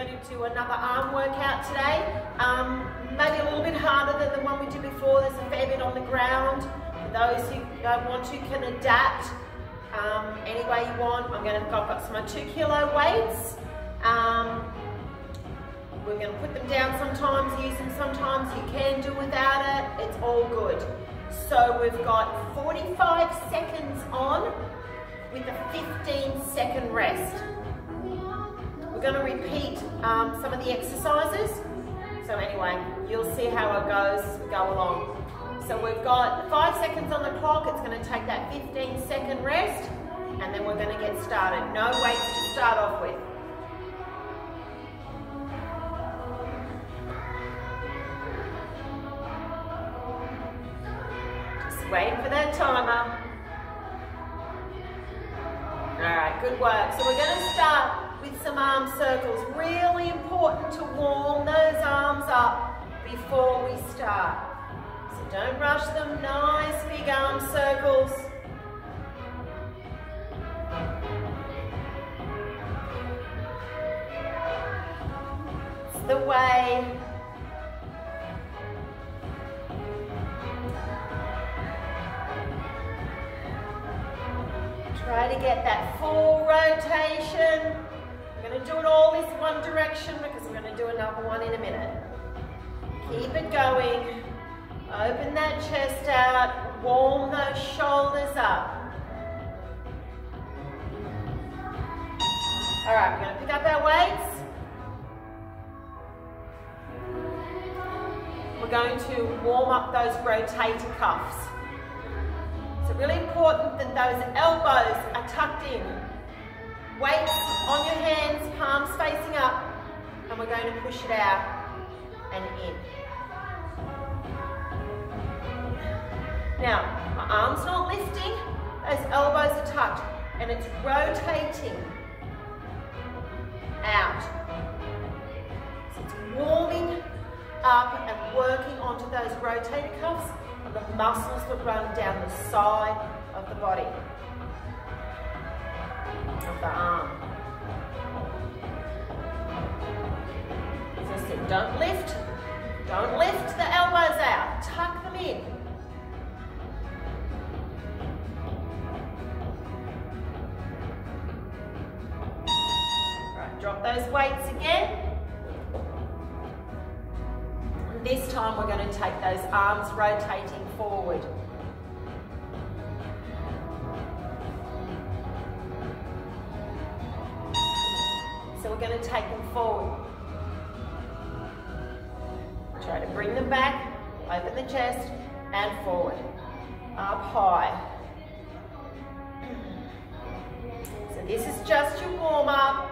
going to do another arm workout today. Maybe a little bit harder than the one we did before. There's a fair bit on the ground. For those who don't want to, can adapt any way you want. I've got some 2 kilo weights. We're going to put them down sometimes, use them sometimes. You can do without it. It's all good. So we've got 45 seconds on with a 15-second rest. We're going to repeat some of the exercises. So anyway, you'll see how it goes as we go along. So we've got 5 seconds on the clock. It's going to take that 15-second rest, and then we're going to get started. No weights to start off with. Just waiting for that timer. All right, good work. So we're going to start with some arm circles. Really important to warm those arms up before we start. So don't rush them. Nice big arm circles. It's the way. Try to get that full rotation. We're going to do it all this one direction because we're going to do another one in a minute. Keep it going. Open that chest out. Warm those shoulders up. All right, we're going to pick up our weights. We're going to warm up those rotator cuffs. It's really important that those elbows are tucked in. Weights on your hands, palms facing up, and we're going to push it out and in. Now, my arm's not lifting, those elbows are tucked, and it's rotating out. So it's warming up and working onto those rotator cuffs and the muscles that run down the side of the body, of the arm. As I said, don't lift the elbows out, tuck them in. All right, drop those weights again. This time we're going to take those arms rotating forward. So we're going to take them forward. Try to bring them back, open the chest and forward. Up high. So this is just your warm up.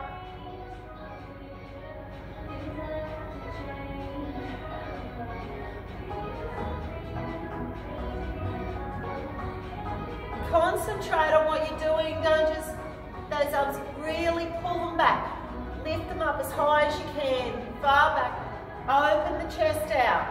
Concentrate on what you're doing. Don't just, those arms, really pull them back. Lift them up as high as you can, far back. Open the chest out.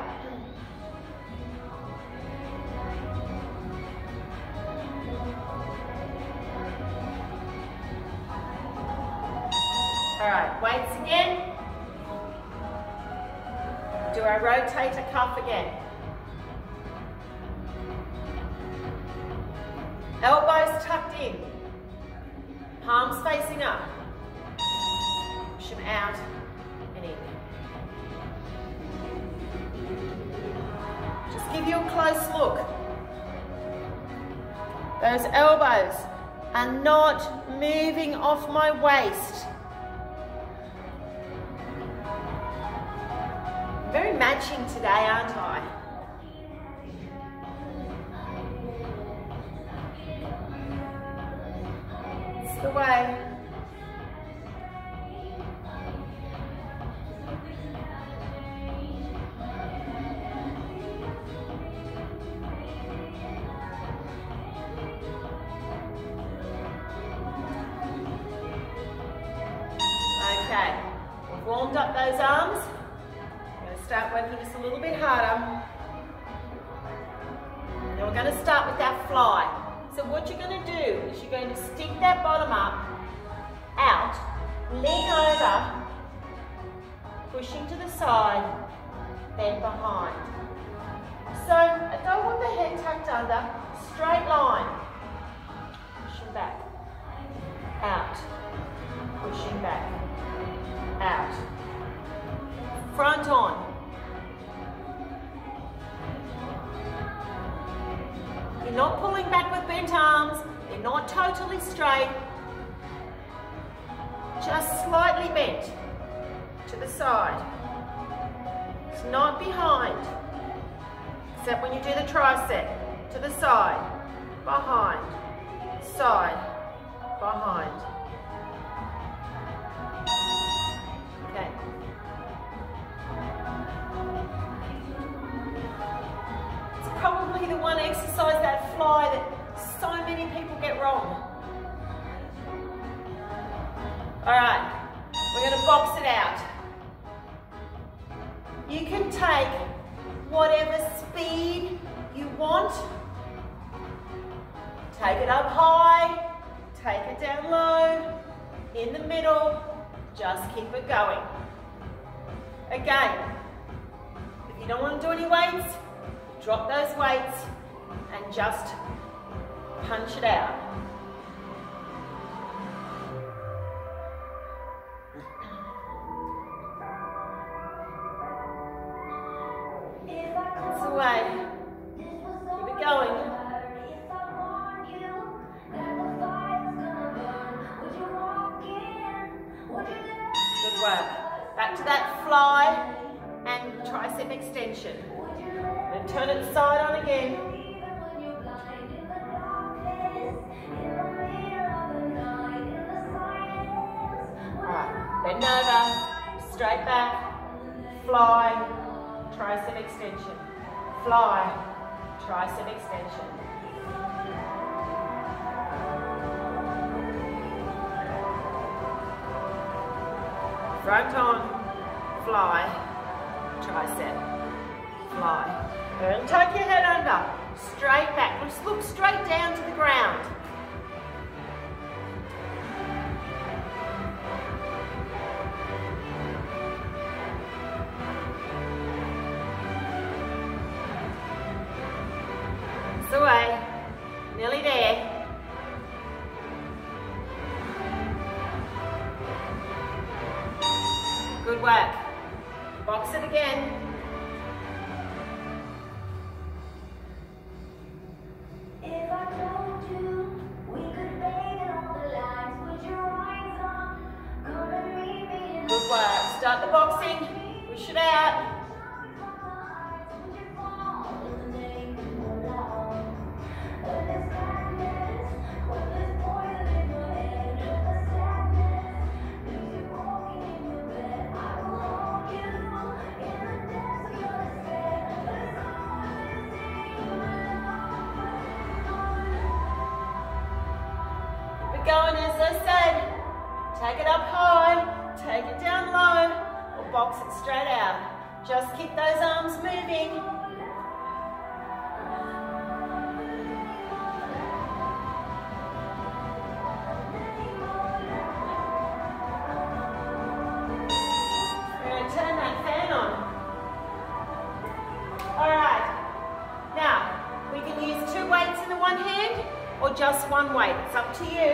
All right, weights again. Do our rotator cuff again. Elbows tucked in, palms facing up, push them out and in. Just give you a close look. Those elbows are not moving off my waist. Very matching today, aren't I? The way. Okay, we've warmed up those arms. I'm going to start working just a little bit harder. Then we're going to start with that fly. So what you're going to do is you're going to stick that bottom up, out, lean over, pushing to the side, then behind. So I don't want the head tucked under, straight line. Pushing back, out, pushing back, out. Front on. You're not pulling back with bent arms, they're not totally straight, just slightly bent to the side. It's not behind, except when you do the tricep, to the side, behind, side, behind. Okay. It's probably the one exercise, that fly, that so many people get wrong. All right, we're going to box it out. You can take whatever speed you want. Take it up high, take it down low, in the middle, just keep it going. Again, if you don't want to do any weights, drop those weights and just punch it out. That's the way. Keep it going. Good work. Back to that fly and tricep extension. And turn it side on again. Alright, bend over, straight back, fly, tricep extension. Fly, tricep extension. Front on, fly, tricep, fly. And tuck your head under, straight back. Let's look straight down to the ground. It's away, nearly there. Good work. Box it again. Good work. Start the boxing. Push it out. Going, as I said, take it up high, take it down low, or box it straight out. Just keep those arms moving. We're going to turn that fan on. All right. Now, we can use 2 weights in the one hand, or just 1 weight. It's up to you.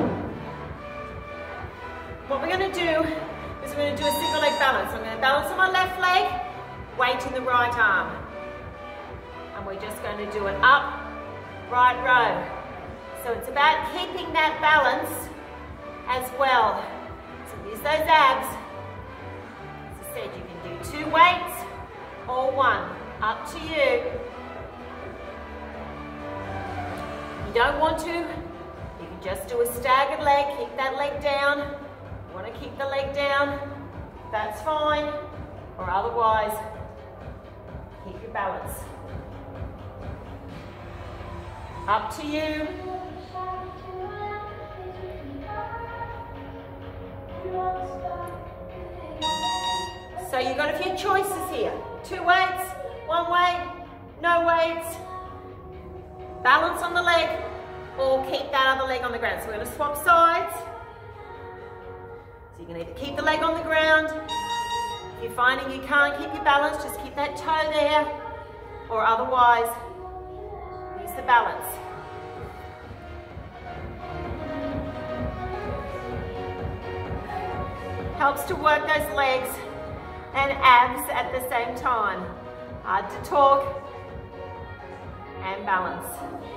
What we're going to do is we're going to do a single leg balance. I'm going to balance on my left leg, weight in the right arm. And we're just going to do an up, right row. So it's about keeping that balance as well. So use those abs. As I said, you can do 2 weights or 1. Up to you. Don't want to, you can just do a staggered leg, keep that leg down. You want to keep the leg down, that's fine, or otherwise, keep your balance. Up to you. So you've got a few choices here. 2 weights, 1 weight, no weights. Balance on the leg, or keep that other leg on the ground. So we're going to swap sides. So you can either keep the leg on the ground. If you're finding you can't keep your balance, just keep that toe there, or otherwise, use the balance. Helps to work those legs and abs at the same time. Hard to talk and balance.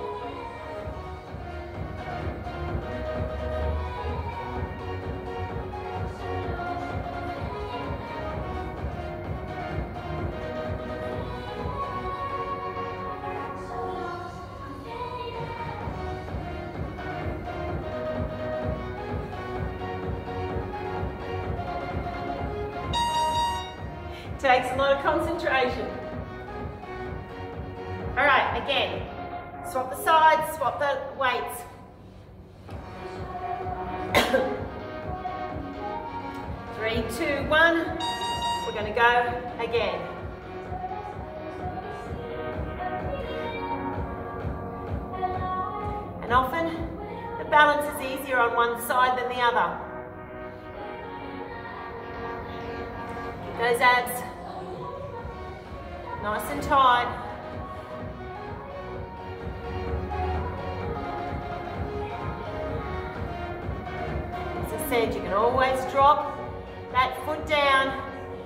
Takes a lot of concentration. All right, again, swap the sides, swap the weights. 3, 2, 1. We're going to go again. And often, the balance is easier on one side than the other. Keep those abs nice and tight. As I said, you can always drop that foot down.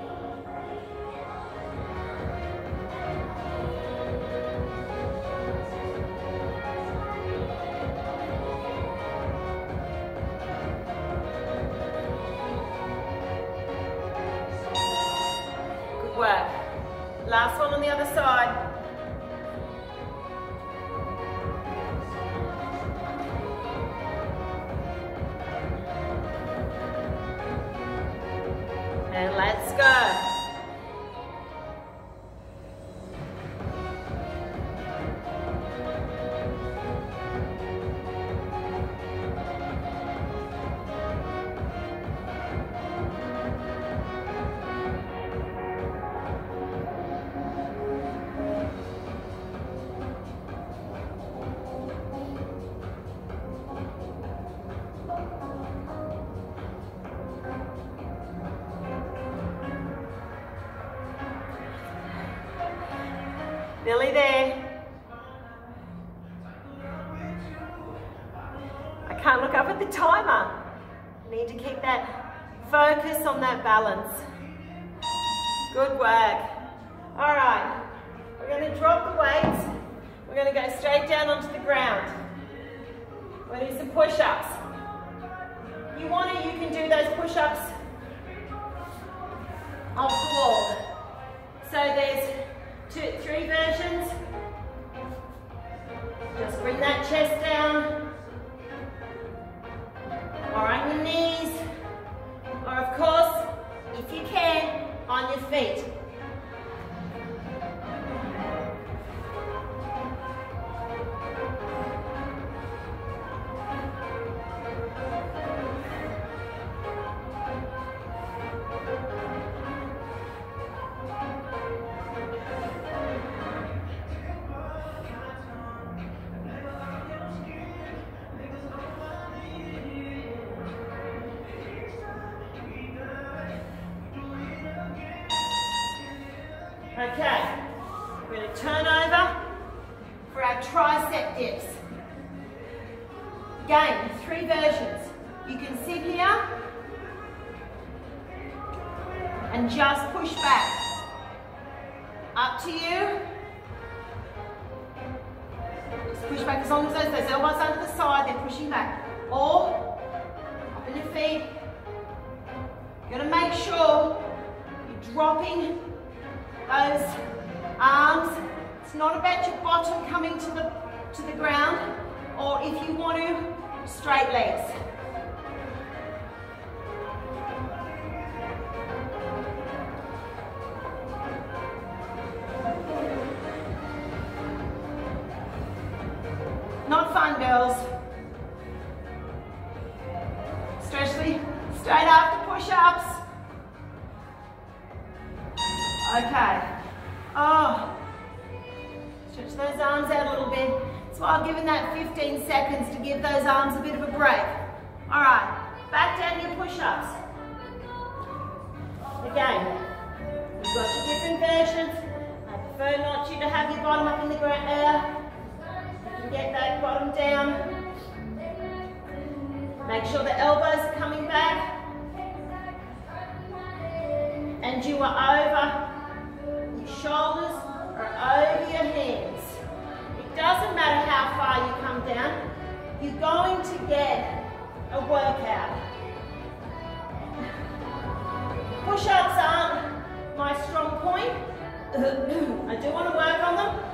Good work. Last one on the other side. And let's go. Nearly there. I can't look up at the timer. Need to keep that focus on that balance. Good work. All right, we're going to drop the weights. We're going to go straight down onto the ground. We're going to do some push-ups. If you want to, you can do those push-ups off the wall. So there's 3 versions. Just bring that chest down, or on your knees, or of course, if you can, on your feet. Okay, we're going to turn over for our tricep dips. Again, 3 versions. You can sit here and just push back. Up to you. Just push back as long as those elbows under the side, they're pushing back. Or, up on your feet. You've got to make sure you're dropping those arms. It's not about your bottom coming to the ground, or if you want to, straight legs. Not fun, girls. Especially straight after push-ups. Okay. Oh, stretch those arms out a little bit. That's why I've given that 15 seconds to give those arms a bit of a break. All right, back down your push-ups. Again, You've got your different versions. I prefer not you to have your bottom up in the ground. You can get that bottom down. Make sure the elbows are coming back. And you are over. Your shoulders are over your hands. It doesn't matter how far you come down. You're going to get a workout. Push-ups aren't my strong point. I do want to work on them.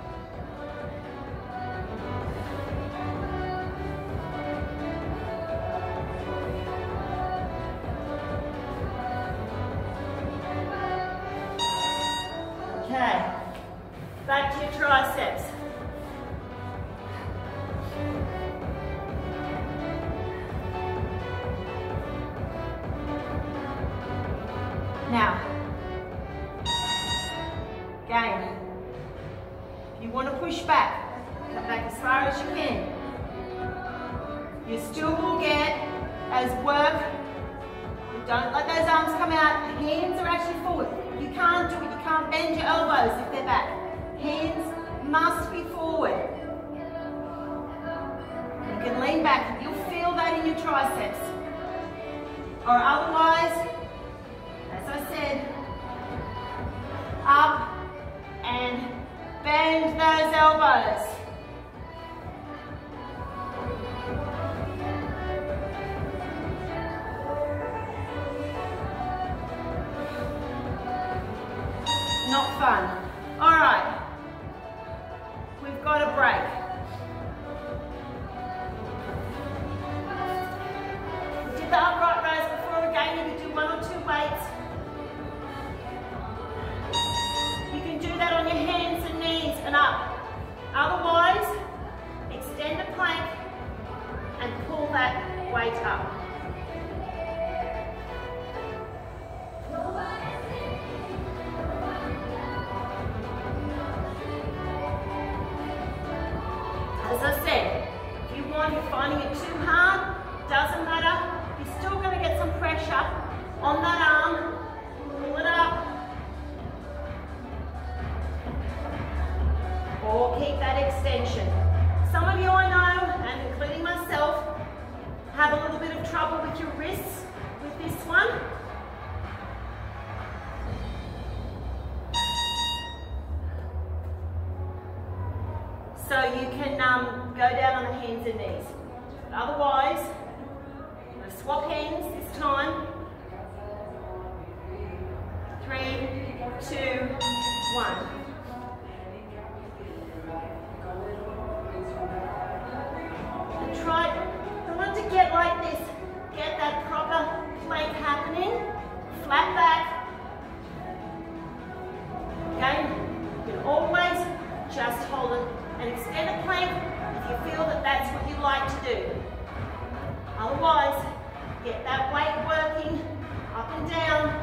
Okay, back to your triceps. Now, again, if you want to push back, come back as far as you can. You still will get as work. Don't let those arms come out. Hands are actually forward. You can't do it. You can't bend your elbows if they're back. Hands must be forward. You can lean back. You'll feel that in your triceps. Or otherwise, as I said, up and bend those elbows. Not fun. All right, we've got a break. We did the upright rows before. Again, you can do 1 or 2 weights. You can do that on your hands and knees and up. Otherwise, extend the plank and pull that weight up. As I said, if you're finding it too hard, doesn't matter. You're still going to get some pressure on that arm. Pull it up. Or keep that extension. Some of you I know, and including myself, have a little bit of trouble with your wrists with this one. So you can go down on the hands and knees. But otherwise, I'm going to swap hands this time. 3, 2, 1. And try, I want to get like this. Get that proper plank happening. Flat back. Again, you can always just hold it and extend a plank if you feel that that's what you like to do. Otherwise, get that weight working up and down.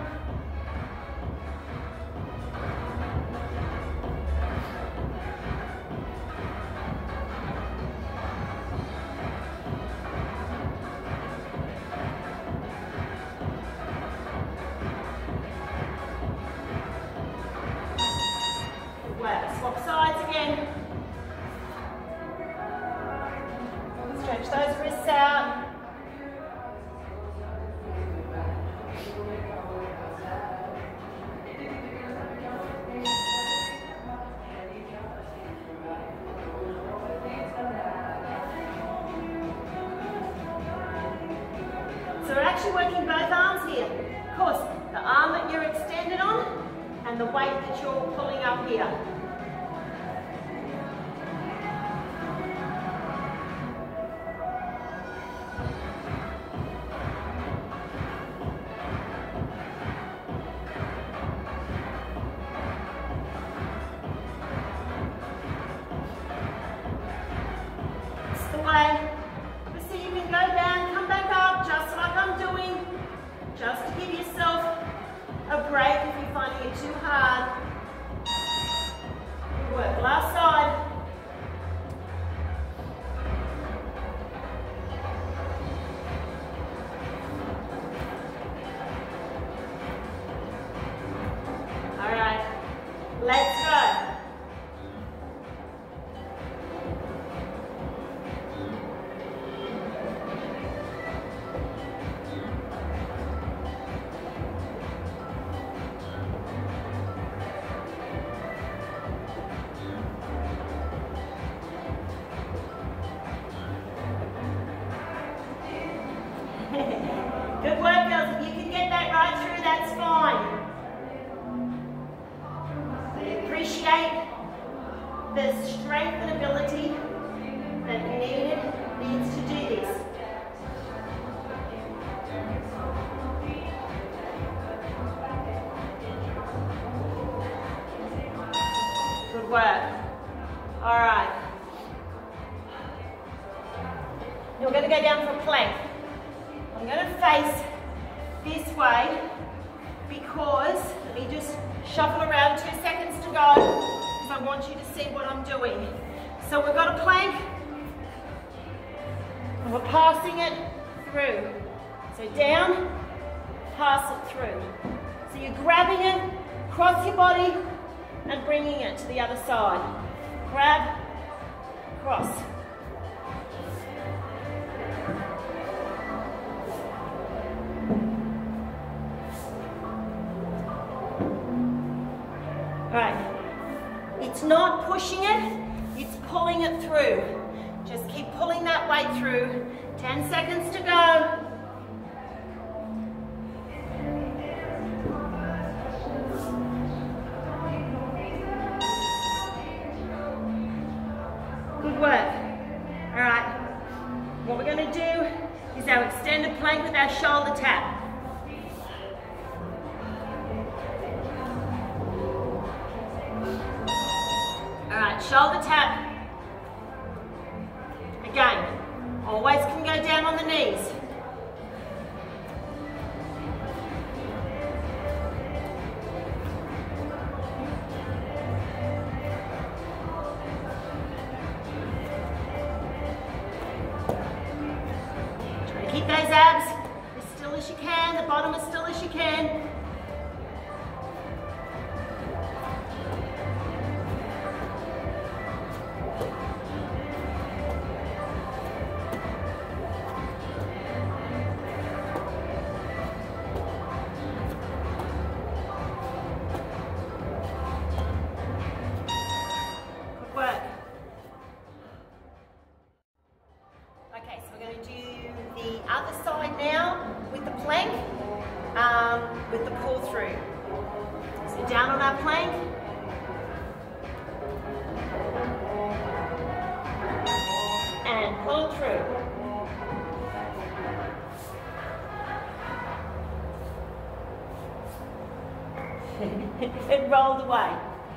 Swap sides again. Stretch those wrists out. So we're actually working both arms here. Of course, the arm that you're extended on and the weight that you're pulling up here. So you can go down, come back up, just like I'm doing, just to give yourself a break if you're finding it too hard. Good work, girls. If you can get that right through, that's fine. I appreciate the strength and ability that needs to do this. Good work. All right. You're going to go down for a plank. I'm going to face this way because, let me just shuffle around, 2 seconds to go, because I want you to see what I'm doing. So we've got a plank, and we're passing it through. So down, pass it through. So you're grabbing it, cross your body, and bringing it to the other side. Grab, cross. Right, it's not pushing it, it's pulling it through. Just keep pulling that weight through. 10 seconds to go. Good work. All right, what we're going to do is our extended plank with our shoulder tap. Shoulder tap. Again, always can go down on the knees. Try to keep those abs as still as you can, the bottom as still as you can. With the pull through. So down on our plank. And pull through. It rolled away.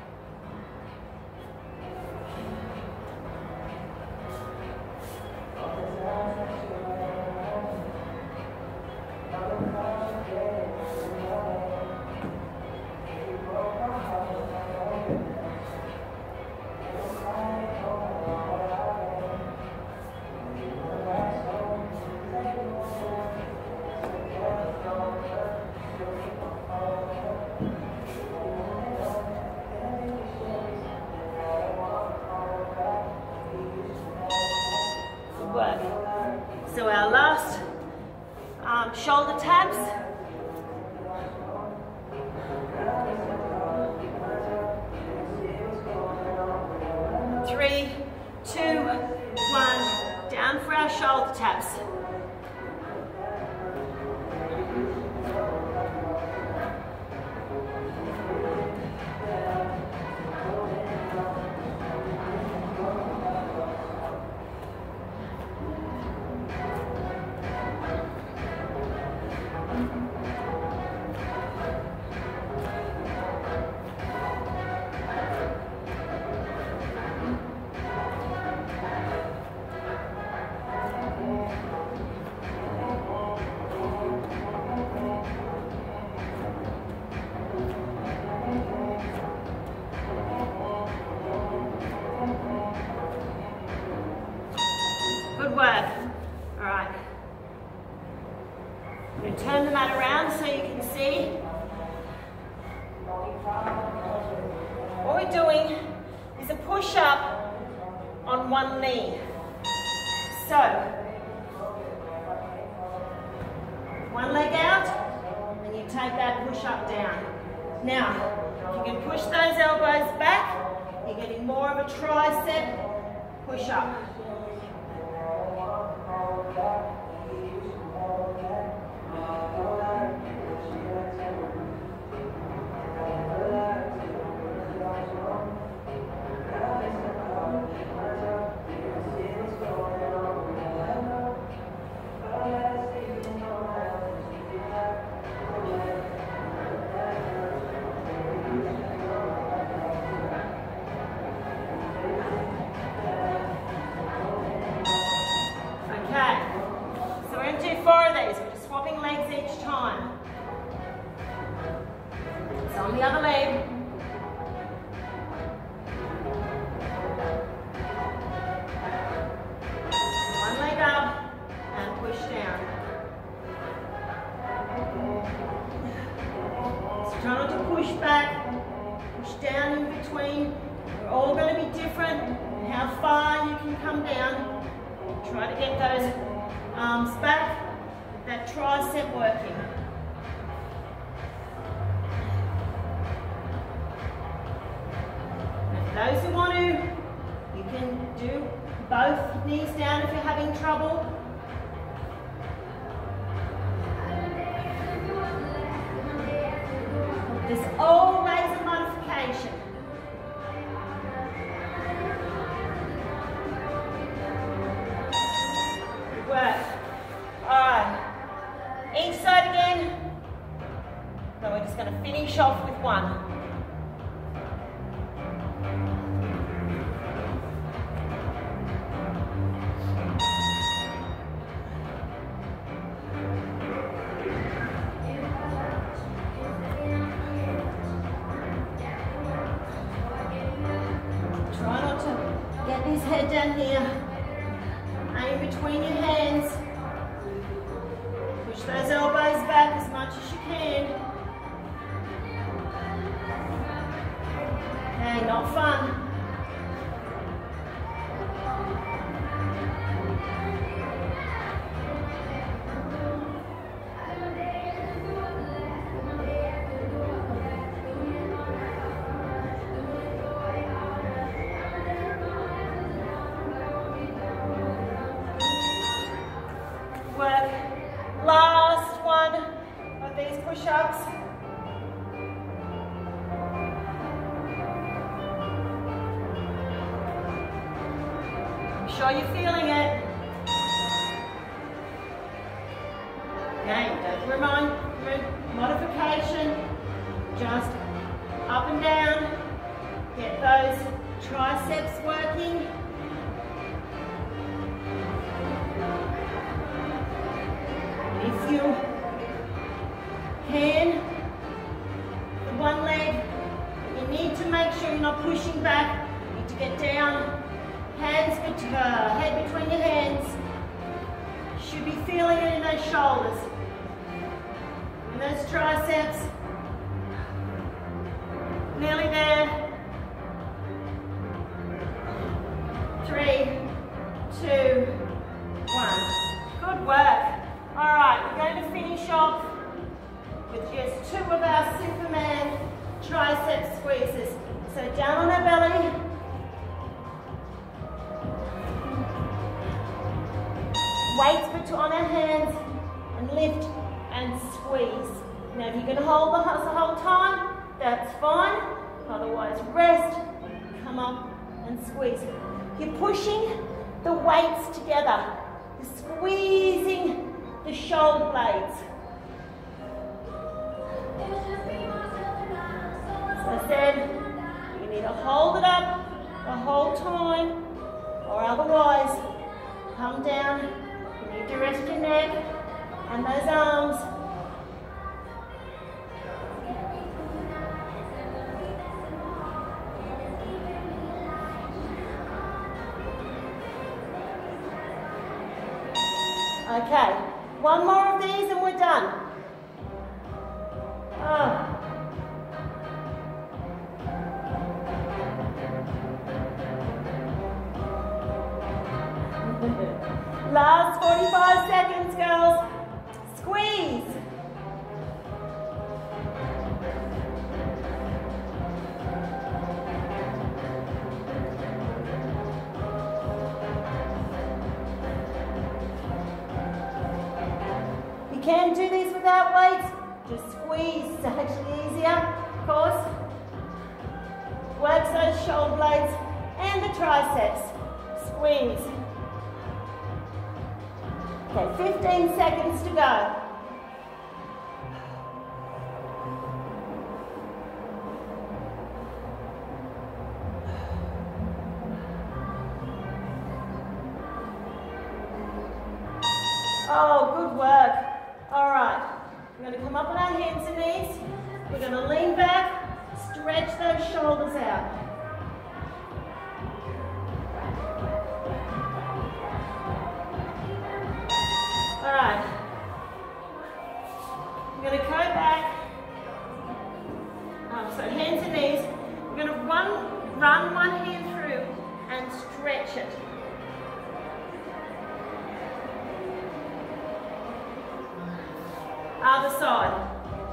So our last shoulder taps. Three, 2, 1, down for our shoulder taps. Good work. All right. I'm going to turn the mat around so you can see. What we're doing is a push-up on one knee. So, one leg out, and you take that push-up down. Now, if you can push those elbows back, you're getting more of a tricep push-up. on the other leg. One leg up and push down. So try not to push back, push down in between. We're all going to be different in how far you can come down. Try to get those arms back, that tricep working. And for those who want to, you can do both knees down if you're having trouble. There's always a modification. Good work. Alright. Each side again. So we're just going to finish off with one. Try not to get this head down here. Aim between your hands. Push those elbows back as much as you can. Okay, not fun. Work. Last one of these push-ups. I'm sure you're feeling it. Okay, don't remind modification. Just up and down. Get those triceps working. If you can, the one leg, you need to make sure you're not pushing back. You need to get down, head between your hands. You should be feeling it in those shoulders and those triceps. Nearly there. 3, 2, 1. Good work. All right, we're going to finish off with just 2 of our Superman tricep squeezes. So down on our belly. Weights on our hands and lift and squeeze. Now if you're going to hold the whole time, that's fine. Otherwise rest, come up and squeeze. You're pushing the weights together. You're squeezing the shoulder blades. So I said, you need to hold it up the whole time, or otherwise come down. You need to rest your neck and those arms. Okay, one more of these and we're done. Oh. Last 45 seconds, girls. Squeeze. You can do these without weights. Just squeeze. It's actually easier, of course. Works those shoulder blades and the triceps. Squeeze. Okay, 15 seconds to go. Oh, good work. All right, we're going to come up on our hands and knees. We're going to lean back, stretch those shoulders out. All right. We're going to go back. So hands and knees. We're going to run one hand through and stretch it. Other side.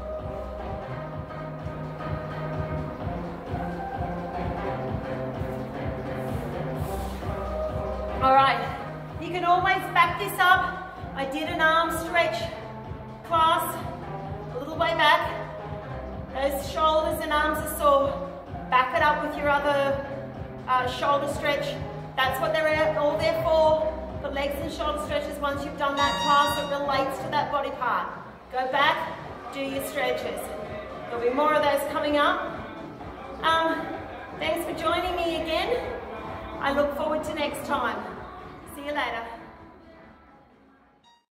All right, you can always back this up. I did an arm stretch class, a little way back. Those shoulders and arms are sore. Back it up with your other shoulder stretch. That's what they're all there for. The legs and shoulder stretches, once you've done that class, it relates to that body part. Go back, do your stretches. There'll be more of those coming up. Thanks for joining me again. I look forward to next time. See you later.